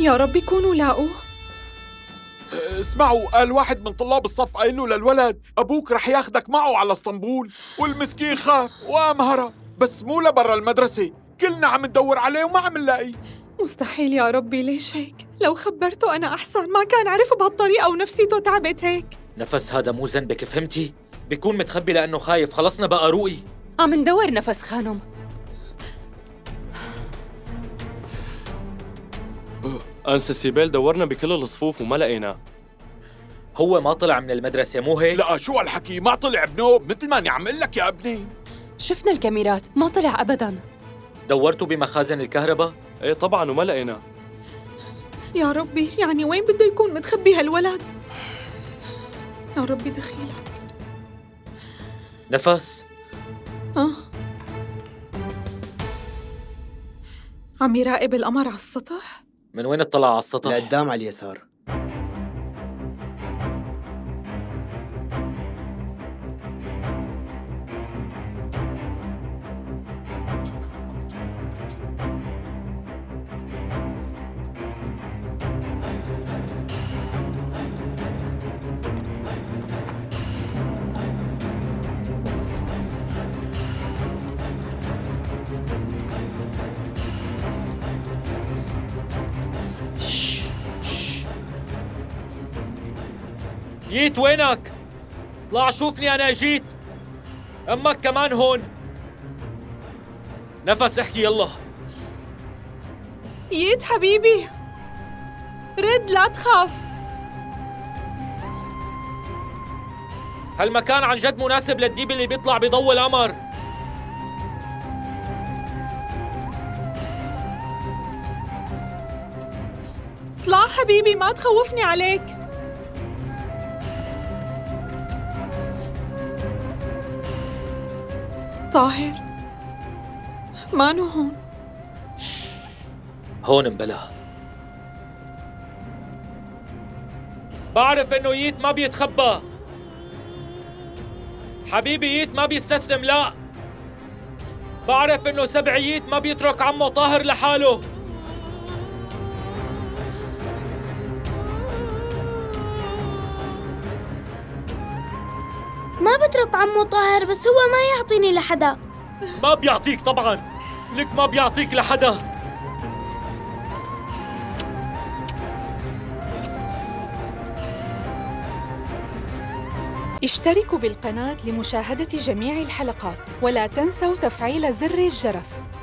يا رب يكونوا لاقوه. اسمعوا، قال واحد من طلاب الصف قايل له للولد أبوك رح ياخدك معه على اسطنبول، والمسكين خاف وقام هرب، بس مو لبرا المدرسة، كلنا عم ندور عليه وما عم نلاقيه. مستحيل يا ربي، ليش هيك؟ لو خبرته أنا أحسن، ما كان عرف بهالطريقة ونفسيته تعبت هيك. نفس هذا مو ذنبك، فهمتي؟ بيكون متخبي لأنه خايف، خلصنا بقى روقي. عم ندور نفس خانم. أنسة سيبيل دورنا بكل الصفوف وما لقيناه. هو ما طلع من المدرسة مو هيك؟ لا شو هالحكي، ما طلع بنوب مثل ما أني عم لك يا ابني. شفنا الكاميرات، ما طلع أبداً. دورتوا بمخازن الكهرباء؟ ايه طبعا وما لقيناه. يا ربي، يعني وين بده يكون متخبي هالولد؟ يا ربي دخيلك. نفس عم يراقب القمر على السطح؟ من وين اطلع على السطح؟ لقدام على اليسار. جيت وينك؟ اطلع شوفني أنا جيت. أمك كمان هون. نفس احكي يلا. ييت حبيبي، رد لا تخاف. هالمكان عن جد مناسب للديب اللي بيطلع بضوء القمر. اطلع حبيبي، ما تخوفني عليك. طاهر مانو هون. هون مبلا. بعرف انه ييت ما بيتخبى حبيبي، ييت ما بيستسلم، لا. بعرف انه سبع ييت ما بيترك عمه طاهر لحاله. ما بترك عمو طاهر، بس هو ما يعطيني لحدا. ما بيعطيك طبعاً، لك ما بيعطيك لحدا. اشتركوا بالقناة لمشاهدة جميع الحلقات، ولا تنسوا تفعيل زر الجرس.